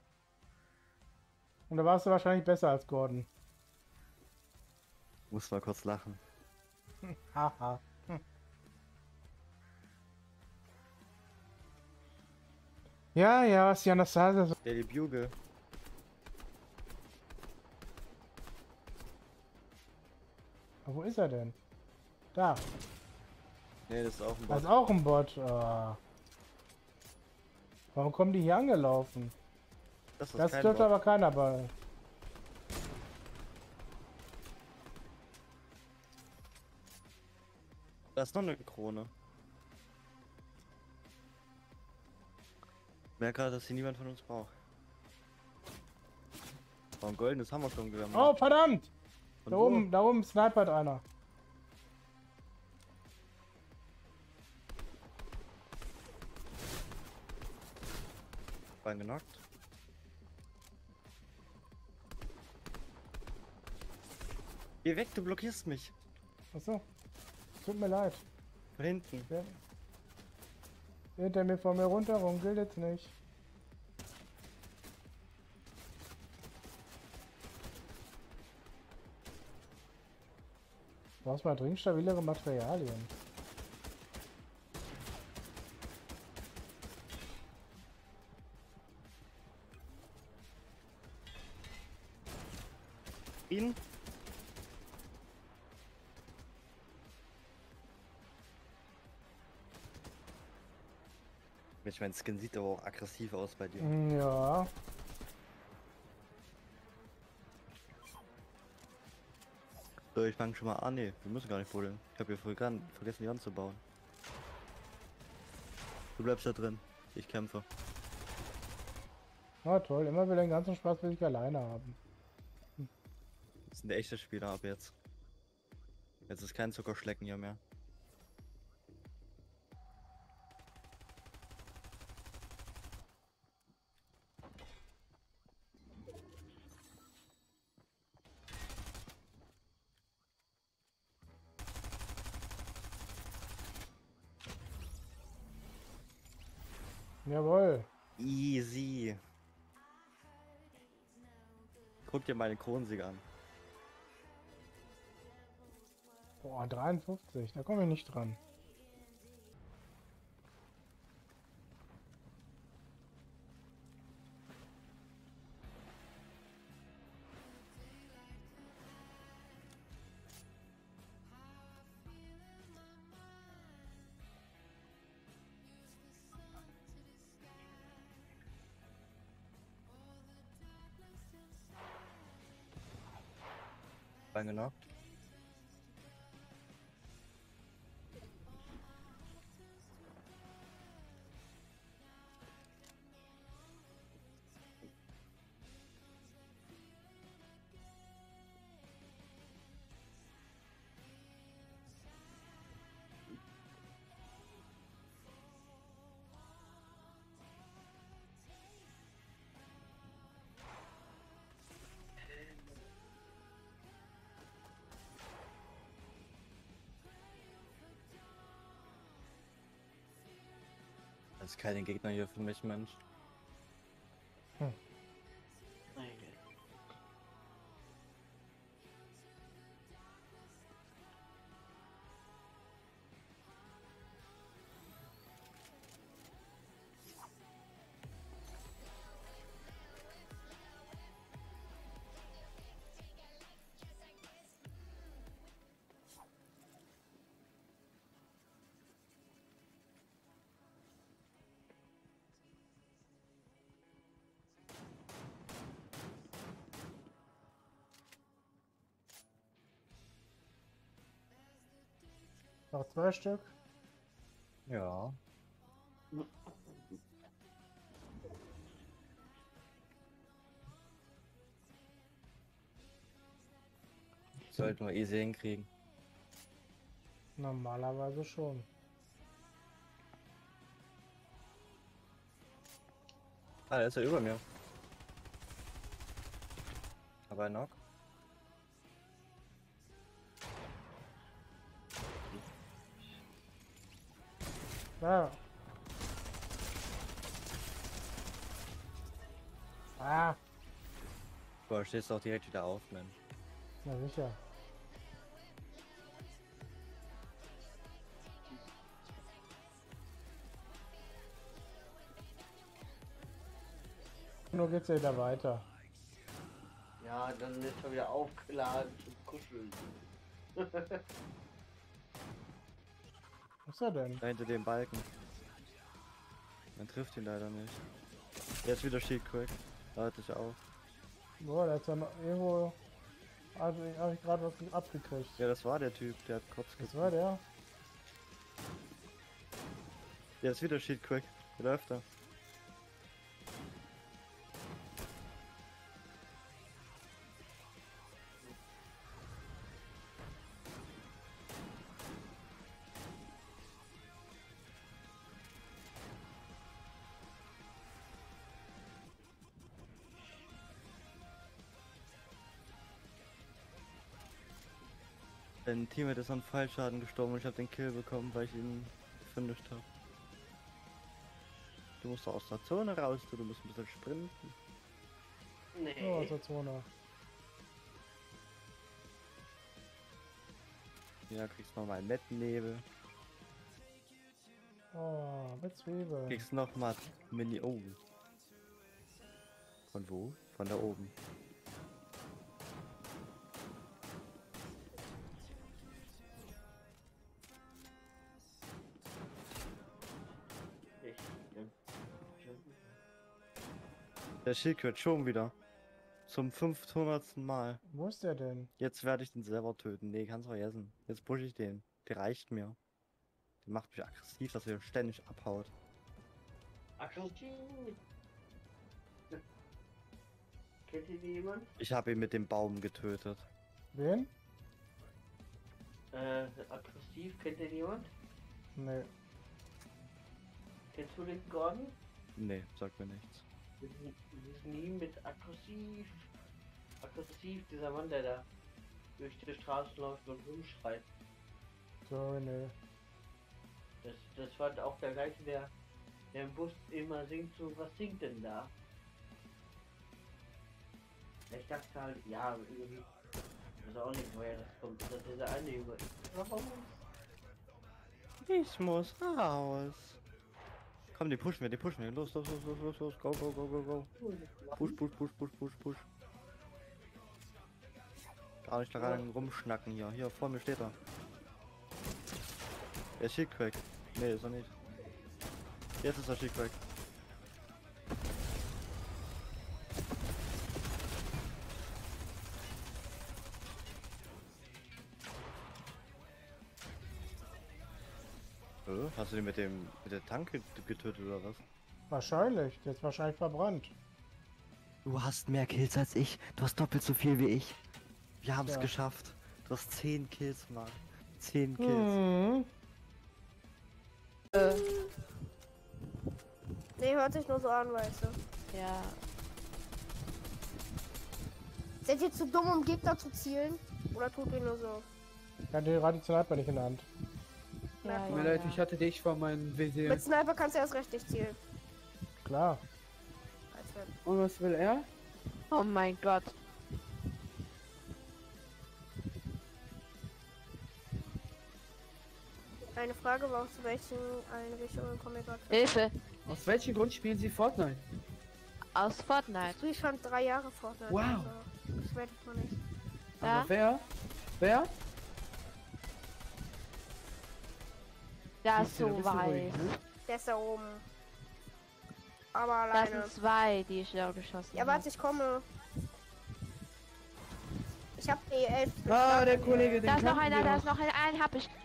Und da warst du wahrscheinlich besser als Gordon. Muss mal kurz lachen. Haha. Ja, ja, was die Anastasia so. Daily Bugle. Wo ist er denn? Da. Nee, das ist auch ein Da ist Bot. auch ein Bot. Ah. Warum kommen die hier angelaufen? Das ist Das kein dürfte Bot. aber keiner bei. Da ist noch eine Krone. Merke gerade, dass hier niemand von uns braucht. Oh, ein goldenes Hammersturmgewehr. Oh, verdammt! Von Da wo? oben snipert einer. Bein genockt. Geh weg, du blockierst mich. Achso. Tut mir leid. Von hinten. Der hinter mir vor mir runter rum, gilt jetzt nicht. Du brauchst mal dringend stabilere Materialien. Ihn. Ich mein Skin sieht aber auch aggressiv aus bei dir. Ja. So, ich fange schon mal an. Nee, wir müssen gar nicht buddeln. Ich habe hier vergessen, die anzubauen. Du bleibst da drin. Ich kämpfe. Ah, toll. Immer wieder den ganzen Spaß will ich alleine haben. Das sind echte Spieler ab jetzt. Jetzt ist kein Zuckerschlecken hier mehr. Jawohl. Easy. Guck dir meine Kronensieg an. Boah, 53. Da komme ich nicht dran. Genau. Das ist keine Gegner hier für mich, Mensch. Noch 2 Stück. Ja. Sollten wir easy hinkriegen. Normalerweise schon. Ah, der ist ja über mir. Aber ein Knock. Ja. Ah, Boah, stehst du auch direkt wieder auf, Mensch. na sicher. Nur geht's ja wieder weiter. Ja, dann ist er wieder aufgeladen zum Kuscheln. Was ist er denn? Da hinter dem Balken. Man trifft ihn leider nicht. Jetzt wieder Shield Quick. Lade ich auf. Boah, da ist ja noch irgendwo. Also habe ich gerade was abgekriegt. Ja, das war der Typ, der hat Kopf Das war der. Jetzt wieder Shield Quick. Wie läuft er? Dein Teammate ist an Fallschaden gestorben und ich habe den Kill bekommen, weil ich ihn gefinisht habe. Du musst doch aus der Zone raus, du musst ein bisschen sprinten. Nee. Oh, aus der Zone. Ja, kriegst nochmal Mettennebel. Oh, mit Zwiebeln. Kriegst nochmal Mini. Oh. Von wo? Von da oben. Der Shield gehört schon wieder. Zum 500. Mal. Wo ist der denn? Jetzt werde ich den selber töten. Nee, kannst vergessen. Jetzt pushe ich den. Der reicht mir. Der macht mich aggressiv, dass er ständig abhaut. Aggressiv. Kennt ihr die jemand? Ich habe ihn mit dem Baum getötet. Wen? Aggressiv, kennt ihr jemand? Nee. Kennst du den Gordon? Nee, sagt mir nichts. Diesen Meme mit aggressiv. Aggressiv, dieser Mann, der da durch die Straße läuft und rumschreit. Sorry, nee. Das war auch der gleiche, der im Bus immer singt, so, was singt denn da? Ich dachte halt, ja, irgendwie, ich weiß auch nicht, woher das kommt, dass dieser eine Junge. Warum? Ich muss raus. Komm, die pushen wir. Los. Go. Push. Gar nicht daran rumschnacken hier. Hier, vor mir steht er. Der ist Shieldcrack. Nee, ist er nicht. Jetzt ist er Shieldcrack. Hast du den mit der Tanke getötet oder was? Wahrscheinlich. Der ist wahrscheinlich verbrannt. Du hast mehr Kills als ich. Du hast doppelt so viel wie ich. Wir haben es Ja. geschafft. Du hast 10 Kills, Mann. 10 Kills. Mhm. Nee, hört sich nur so an, weißt du. Ja. Seid ihr zu dumm, um Gegner zu zielen? Oder tut ihr nur so? Ja, den Radisonalper nicht in der Hand. Ja, Tut mir leid, ich hatte dich vor meinem Visier. Mit Sniper kannst du erst recht nicht zielen. Klar. Als wenn. Und was will er? Oh mein Gott. Eine Frage war, aus welchen Einrichtungen kommen wir gerade? Hilfe. Aus welchem Grund spielen sie Fortnite? Aus Fortnite. Ich spiele schon 3 Jahre Fortnite. Wow. Also, das werde ich mal nicht. Ja. Aber wer? Wer? Das Siehst du, da so bist du ruhig, weiß. ne? Der ist da oben. Aber Das alleine. sind zwei, die ich da geschossen Ja, warte, ich komme. Ich hab die 11. Ah, der Kollege, den Da ist noch kannten einer, wir da doch. ist noch einer, einen hab ich.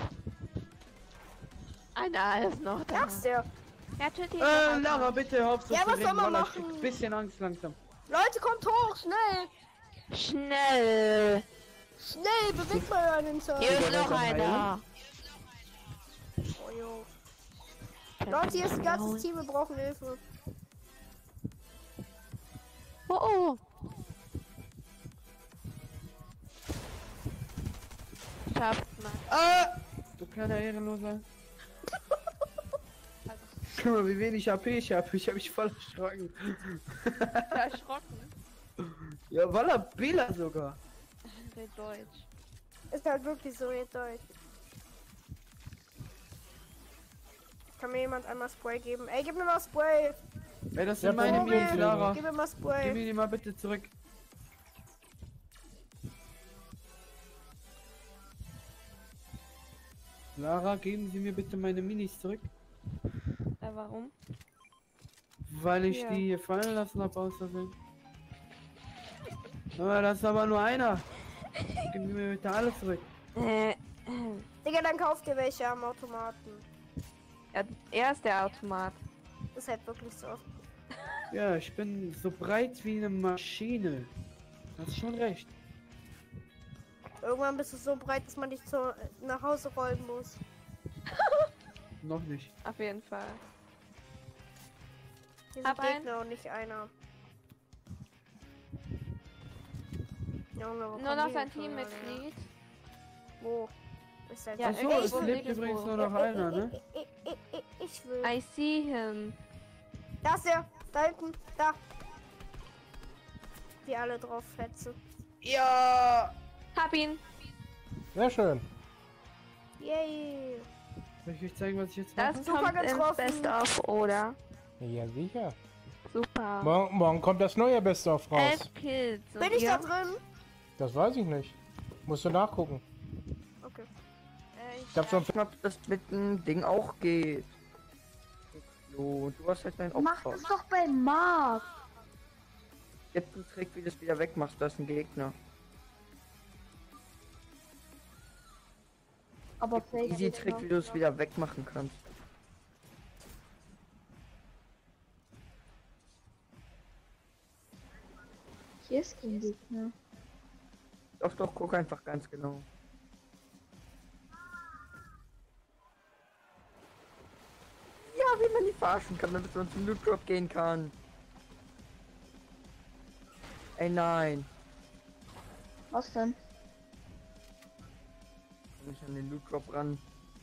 Einer ist noch da. Da ist der. Ja, tötet ihn. Lara, bitte, Hauptsache. Ja, was reden, soll man Wallah, ich krieg machen? ein bisschen Angst langsam. Leute, kommt hoch, schnell! Schnell. Schnell, bewegt mal euren Hinter. Hier ist noch weiter einer. Oh, jo. Leute, hier ist ein ganzes Team, wir brauchen Hilfe. Oh, oh. Schafft man. Ah! Du kleiner Ehrenloser. Guck mal, wie wenig AP ich hab. Ich hab mich voll erschrocken. Erschrocken. Ja, Walla Bela sogar. Der Deutsch. Ist halt wirklich so jetzt Deutsch. Kann mir jemand einmal Spray geben? Ey, gib mir mal Spray! Ey, das Ja, sind meine Problem. Minis, Lara. Gib mir mal Gib Spray! mir die mal bitte zurück. Lara, geben Sie mir bitte meine Minis zurück. Warum? Weil ich Ja. die hier fallen lassen habe aus Versehen. Aber das ist aber nur einer. Gib mir bitte alles zurück. Digga, dann kauft ihr welche am Automaten. Ja, er ist der Automat. Ist halt wirklich so. Ja, ich bin so breit wie eine Maschine. Hast schon recht. Irgendwann bist du so breit, dass man dich nach Hause rollen muss. Noch nicht. Auf jeden Fall. Hier Hab sind einen. Gegner und nicht einer. Junge, wo Nur kommen noch die sein denn von, Alter? Teammitglied. Wo? Ist der Ja, Achso, irgendwo es lebt liegt es übrigens wo. nur noch einer, ne? Ich will. I see him. Da ist er! Da hinten! Da! Die alle drauf fetzen. Ja! Hab ihn. Sehr schön. Yay! Soll ich euch zeigen, was ich jetzt Das mache? Super kommt ins getroffen. Best of, oder? Ja, sicher. Super. Morgen kommt das neue Best of raus. 11 Kills. Und Bin ich ihr? da drin? Das weiß ich nicht. Musst du nachgucken. Okay. Ich hab schon. Ob das mit dem Ding auch geht. So, du hast halt dein Opfer. Mach das doch bei Mark. Gibt einen Trick, wie du es wieder wegmachst, da ist ein Gegner. Aber Fake Easy Trick, wie du es wieder wegmachen kannst. Hier ist kein Gegner. Doch, guck einfach ganz genau. Ja, wie man die verarschen kann, damit man zum Loot Drop gehen kann. Ey, nein. Was denn? Komm ich an den Loot Drop ran.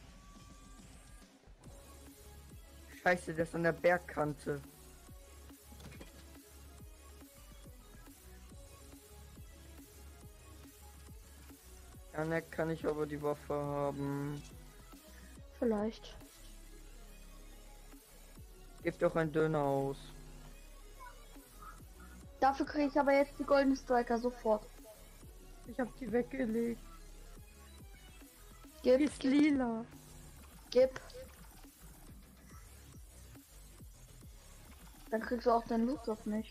Scheiße, der ist an der Bergkante. Ja, kann ich aber die Waffe haben. Vielleicht. Gibt doch ein Döner aus. Dafür kriege ich aber jetzt die Golden Striker sofort. Ich habe die weggelegt. Gib. Die ist lila. Gib. Dann kriegst du auch deinen Loot auf mich.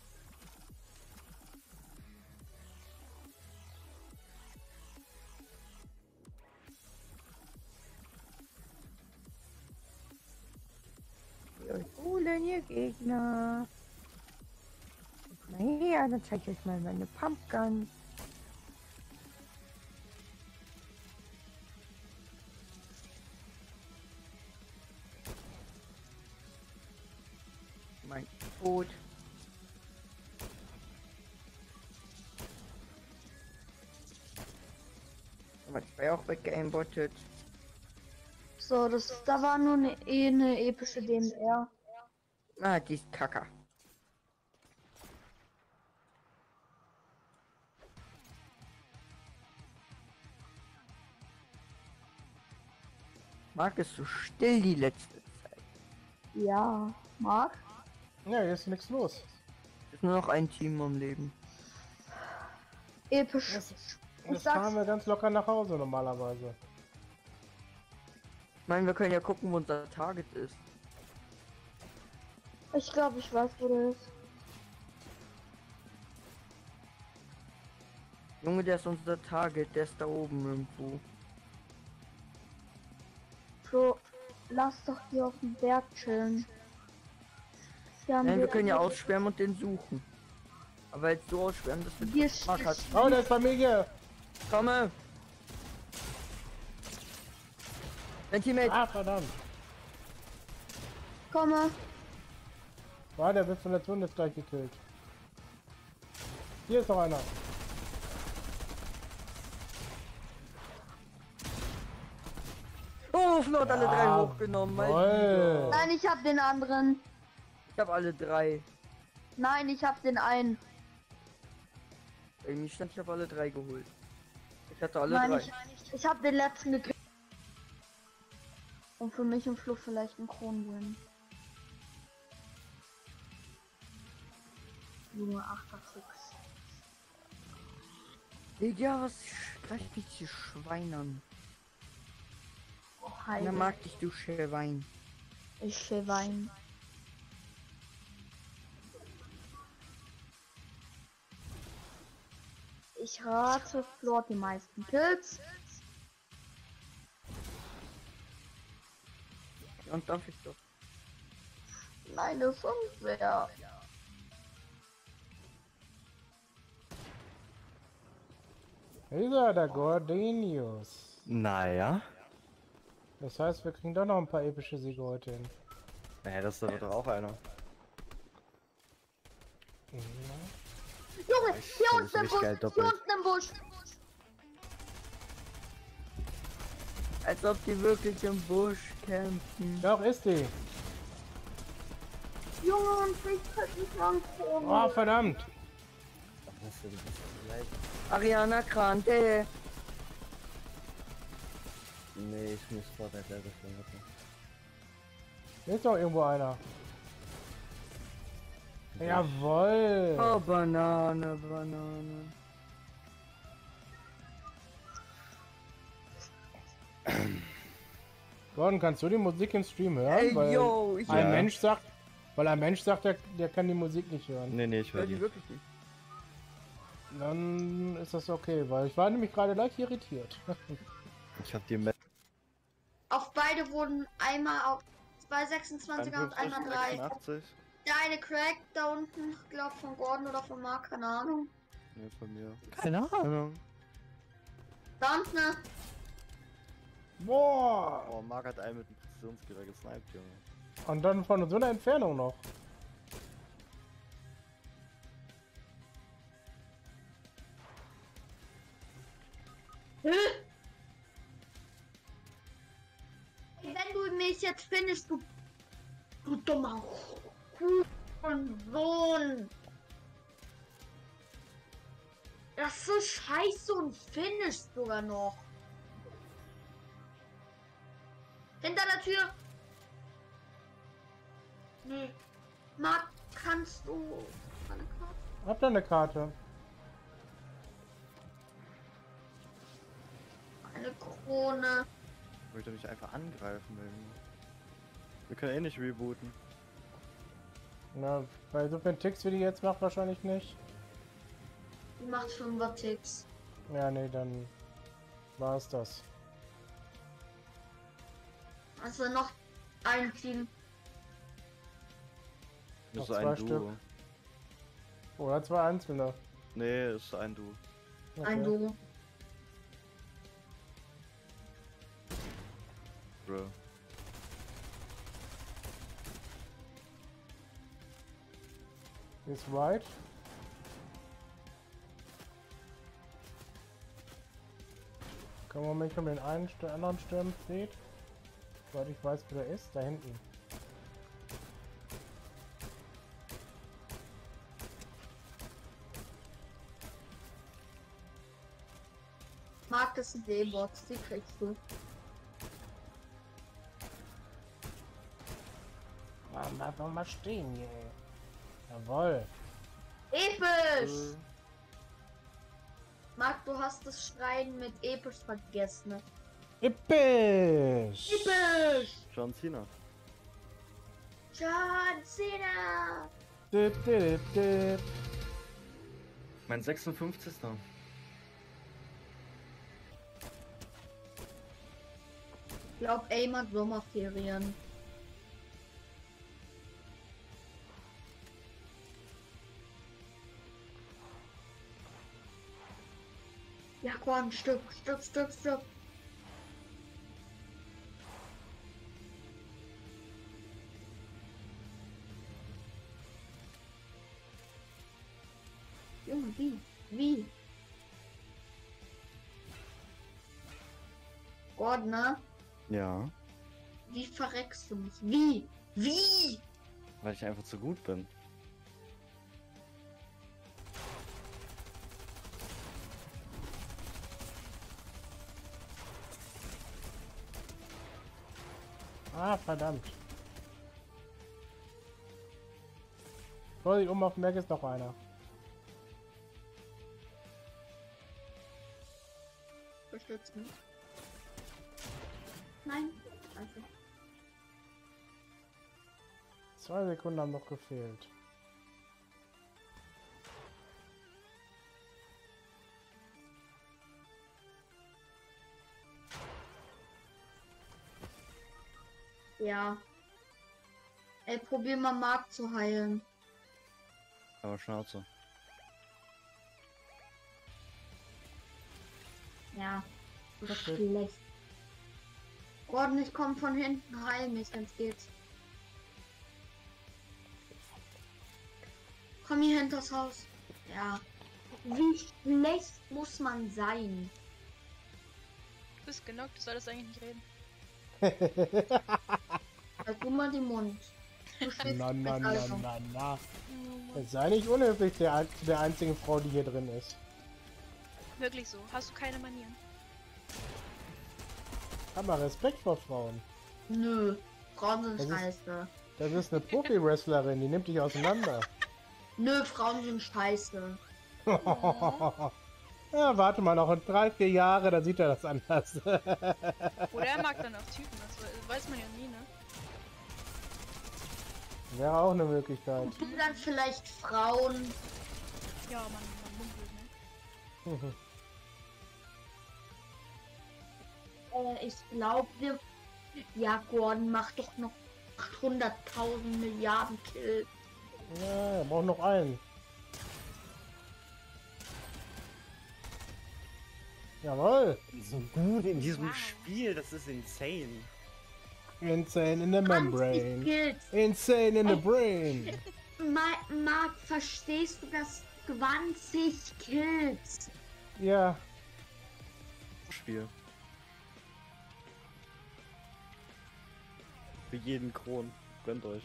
Holen ihr Gegner. Guck mal her, dann zeige ich euch mal meine Pumpgun. Mein Tod. Aber ich war auch weggeaimbottet. So, da war nur eine epische DMR. Ah, die ist kacke. Marc ist so still die letzte Zeit. Ja, Marc? Ja, hier ist nichts los. Ist nur noch ein Team am Leben. Episch. Jetzt fahren wir ganz locker nach Hause normalerweise. Ich meine, wir können ja gucken, wo unser Target ist. Ich glaube, ich weiß, wo der ist. Junge, der ist unser Target, der ist da oben irgendwo. Flo, lass doch hier auf dem Berg chillen. Nein, wir können ja ausschwärmen und den suchen. Aber jetzt so ausschwärmen, dass wir Marc hat. Oh, der ist bei mir hier. Komme! Mein Teammate! Ah, verdammt. Komme! War der wird von der Zone jetzt gleich gekillt. Hier ist noch einer. Oh, Flo hat alle drei hochgenommen. Mein Lieber. Nein, ich hab den anderen. Ich hab alle drei. Nein, ich hab den einen. Irgendwie stand, ich habe alle drei geholt. Ich hatte alle Nein, drei. ich hab den letzten gekriegt. Und für mich und Flo vielleicht ein Kronwin. Junge, 8er Digga, was greift mich die Schwein an? Oh, Keiner mag dich, du Schwein. Ich Schwein. Ich rate, Flo hat die meisten Kills. Und darf ich doch. Nein, das ist unfair. Ist er, der Gordenius. Naja. Das heißt, wir kriegen doch noch ein paar epische Siege heute hin. Naja, das wird doch auch einer. Junge, hier unten im richtig geil Busch, hier unten im Busch. Als ob die wirklich im Busch kämpfen. Doch, ist die. Junge, und ich kann nicht ankommen. Oh, verdammt. Was für ein Leid. Ariana Grande. Nee, ich muss Fortnite leider spielen. Hier ist doch irgendwo einer. Jawohl. Oh, Banane, Banane. Gordon, kannst du die Musik im Stream hören? Ey, Weil yo, ein ja. Mensch sagt, Weil ein Mensch sagt, der kann die Musik nicht hören. Nee, ich höre die. wirklich nicht. Dann ist das okay, weil ich war nämlich gerade leicht irritiert. Ich hab die Met Auf beide wurden einmal auf 226er und einmal 3. 86. Der eine Crack da unten, glaub von Gordon oder von Mark, keine Ahnung. Nee, von mir. Keine Ahnung. Da unten, ne? Boah! Oh, Mark hat einen mit einem Präzisionsgewehr gesniped, Junge. Und dann von so einer Entfernung noch. Wenn du mich jetzt findest, du dummer Sohn. Das ist so scheiße und findest sogar noch. Hinter der Tür. Nee. Marc, kannst du eine Karte? Hab da eine Karte. Eine Krone. Ich wollte mich einfach angreifen, irgendwie. Wir können eh nicht rebooten. Na, bei so vielen Ticks wie die jetzt macht, wahrscheinlich nicht. Die macht 5er Ticks. Ja, nee, dann war es das. Also noch ein Team. Das ist Noch ein zwei Duo. Stück. Oder 2 Einzelne. Nee, ist ein Duo. Okay. Ein Duo. Bro. Ist right. Kann man mich um den einen anderen Sturm sieht? Soweit ich weiß, wo der ist, da hinten. Marc, das sind D-Bots, die kriegst du. Einfach mal stehen hier. Jawohl. Episch! Marc, du hast das Schreien mit episch vergessen. Episch! Episch! John Cena. John Cena! Dip, dip, dip. Mein 56. Ich glaub, Aim hat Sommerferien. Ja, komm, Stück. Junge, wie? Gordon, ne? Ja. Wie verreckst du mich? Wie? Weil ich einfach zu gut bin. Ah, verdammt. Vorsicht, oben auf dem Berg ist noch einer. Unterstützen. Nein. Also. 2 Sekunden haben noch gefehlt. Ja. Ey, probier mal Marc zu heilen. Aber Schnauze. Ja. Oder schlecht. Gordon, ich komm von hinten, heil mich, wenn's geht. Komm hier hinters Haus. Ja. Wie schlecht muss man sein? Du bist genockt, du solltest eigentlich nicht reden. Halt du mal den Mund. Na. Es sei nicht unhöflich, der einzigen Frau, die hier drin ist. Wirklich so. Hast du keine Manieren? Hab mal Respekt vor Frauen. Nö, Frauen sind scheiße. Das ist eine Profi-Wrestlerin, die nimmt dich auseinander. Nö, Frauen sind scheiße. Ja, warte mal noch in 3-4 Jahre, dann sieht er das anders. Oder er mag dann auch Typen, das weiß man ja nie, ne? Wäre auch eine Möglichkeit. Und du dann vielleicht Frauen. Ja, man munkelt, ne? Ich glaube, ja, Gordon macht doch noch 800.000 Milliarden Kills. Ja, er braucht noch einen. Jawohl. So gut in diesem Spiel, das ist insane. Insane in the membrane. Kills. Insane in the brain. Marc, verstehst du das? 20 Kills. Ja. Spiel. Für jeden Kron. Gönnt euch.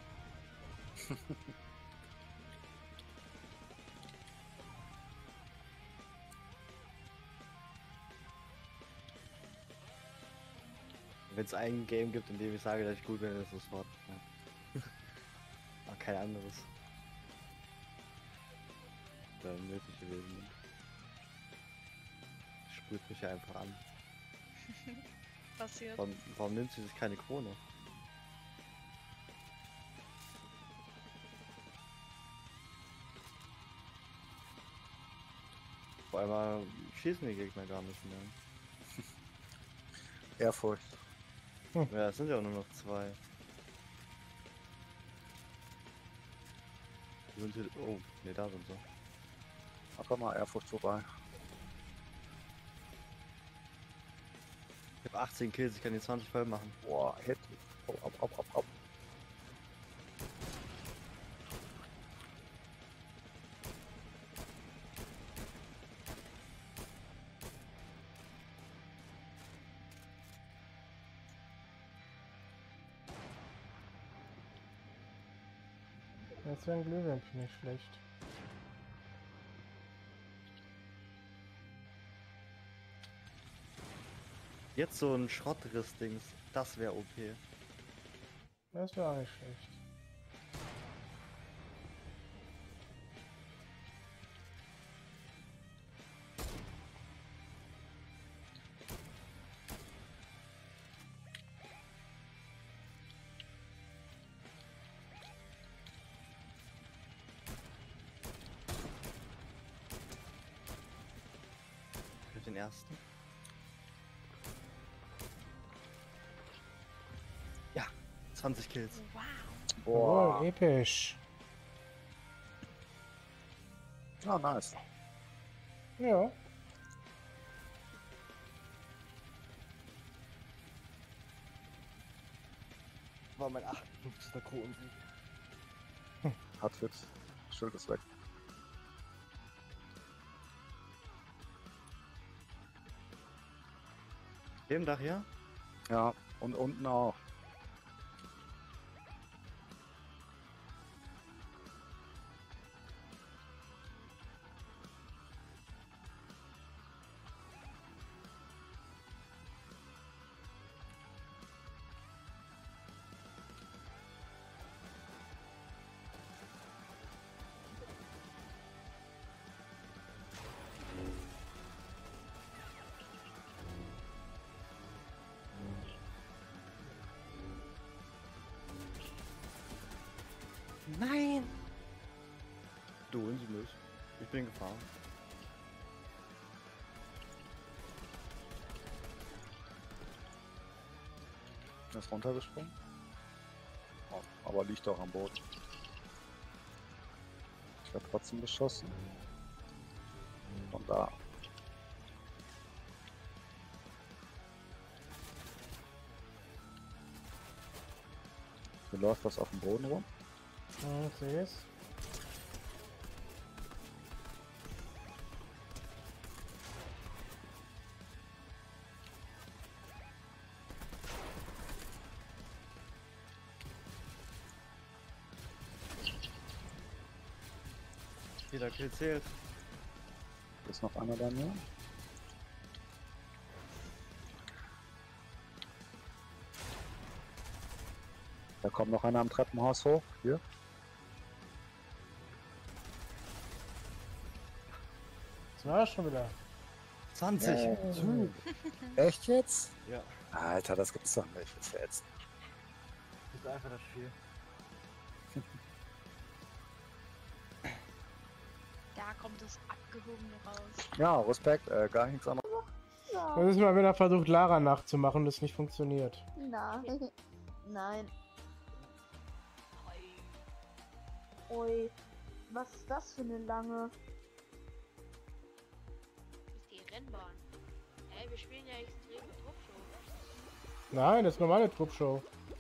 Wenn es ein Game gibt, in dem ich sage, dass ich gut bin, ist es Hot. Ja. Aber kein anderes. Wäre nötig gewesen. Sprüht mich ja einfach an. Passiert. Warum nimmt sie sich keine Krone? Vor allem schießen die Gegner gar nicht mehr. Ehrfurcht. Ja, es sind ja auch nur noch 2. Sind hier, oh, ne, da sind sie. Einfach mal Ehrfurcht vorbei. Ich habe 18 Kills, ich kann die 20 voll machen. Boah, Hit. Oh, ab. Jetzt wäre ein Glühwürmchen nicht schlecht. Jetzt so ein Schrottriss-Dings, das wäre OP. Das wäre auch nicht schlecht. Für den ersten. Ja, 20 Kills. Wow. Boah, episch. Ah, nice. Ja. War mein 58. Kronensieg. Hartwit. Schild ist weg. Dem Dach hier? Ja, und unten auch. Nein! Du holen sie mich. Ich bin in Gefahr. Er ist runtergesprungen. Oh, aber liegt doch am Boden. Ich werde trotzdem beschossen. Von da. Hier läuft was auf dem Boden rum. Ich sehe es. Jeder Kill zählt. Ist noch einer bei mir? Da kommt noch einer am Treppenhaus hoch. Hier. Das war schon wieder. 20. Echt jetzt? Ja. Alter, das gibt's doch nicht. Das ist ja jetzt. Das ist einfach das Spiel. Da kommt das Abgehobene raus. Ja, Respekt, gar nichts anderes. Das ist mal wieder versucht, Lara nachzumachen, das nicht funktioniert. Nein. Nein. Ui. Was ist das für eine lange? Das ist die Rennbahn. Hey, wir spielen ja extrem Truppshow. Nein, das ist normale Truppshow.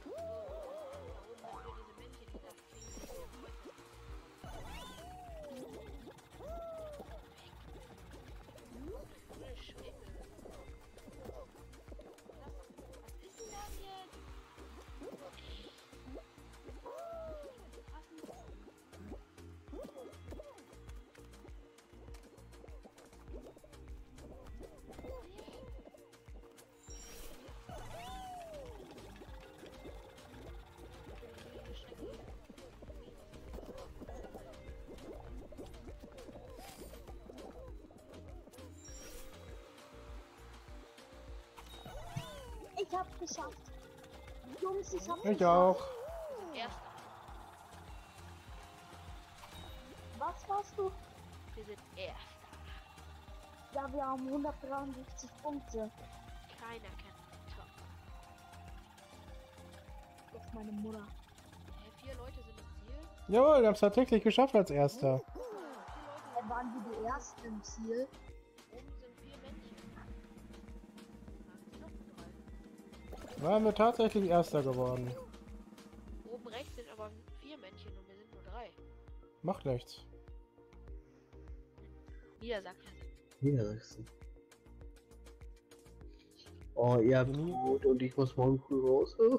Ich hab's geschafft. Jungs, ich hab's Ich auch. Erster. Was warst du? Wir sind Erster. Ja, wir haben 163 Punkte. Keiner kennt Top. Das ist meine Mutter. Hey, 4 Leute sind im Ziel. Jawohl, wir haben es tatsächlich geschafft als Erster. Waren wir die Ersten im Ziel? Oben sind 4 Männchen. Waren wir tatsächlich Erster geworden. Oben rechts sind aber 4 Männchen und wir sind nur 3. Macht nichts. Niedersachsen. Niedersachsen. Oh, ihr habt gut und ich muss morgen früh raus. Also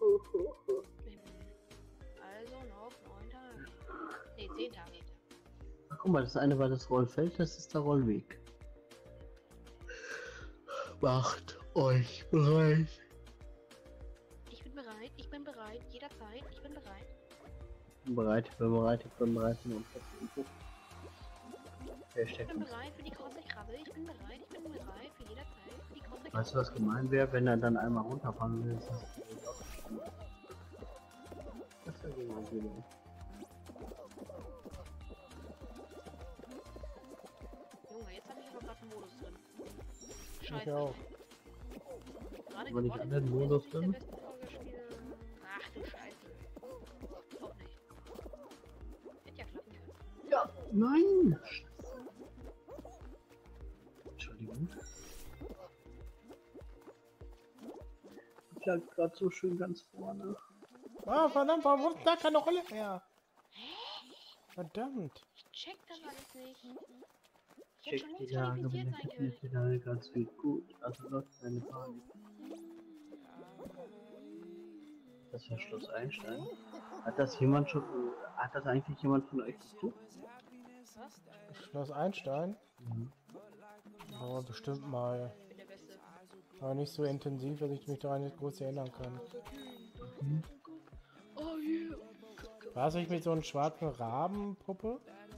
noch 9 Tage. Ne, 10 Tage. Ach, guck mal, das eine war das Rollfeld, das ist der Rollweg. Macht euch bereit. Ich bin bereit, jederzeit, ich bin bereit. Ich bin bereit. Und Ich bin bereit für die große Krabbe, ich bin bereit für jederzeit für die große Krabbe. Weißt du, was gemein wäre, wenn er dann einmal runterfallen will? Das wäre gemein gewesen. Junge, jetzt habe ich aber gerade einen Modus drin. Scheiße. Ich auch. Gerade Aber nicht gewonnen, alle Modus nicht der drin? beste Folgespiele. Ach du Scheiße. Auch nicht. Hätte ja klappen können. Ja, nein! Entschuldigung. Ich lag gerade so schön ganz vorne. Ah, verdammt, warum ist da keine Rolle mehr? Verdammt. Ich check das alles nicht. Ich Check hätte schon die längst Lage, qualifiziert wenn sein ich können. mit die Lage ganz viel gut. Also läuft keine Panik. Das war Schloss Einstein. Hat das jemand schon. Hat das eigentlich jemand von euch geguckt? Schloss Einstein? Mhm. Oh, bestimmt mal. Ich bin der Beste. Aber nicht so intensiv, dass ich mich daran nicht groß erinnern kann. Mhm. Oh yeah. War es nicht mit so einer schwarzen Rabenpuppe?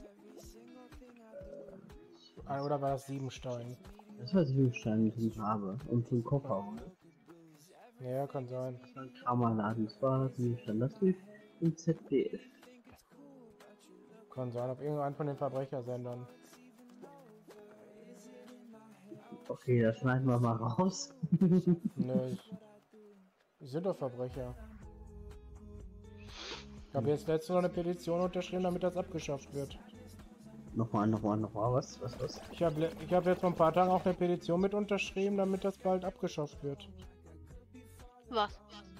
Oder war das Siebenstein? Das war Siebenstein mit dem Rabe und dem Koffer. Ja, kann sein. Das war ein Kramerladen, das war Siebenstein. Das lief im ZDF. Kann sein, auf irgendeinem von den Verbrechersendern. Okay, das schneiden wir mal raus. Nö, die sind doch Verbrecher. Ich habe jetzt letztens noch eine Petition unterschrieben, damit das abgeschafft wird. Nochmal, was? Ich hab jetzt vor ein paar Tagen auch eine Petition mit unterschrieben, damit das bald abgeschafft wird. Was?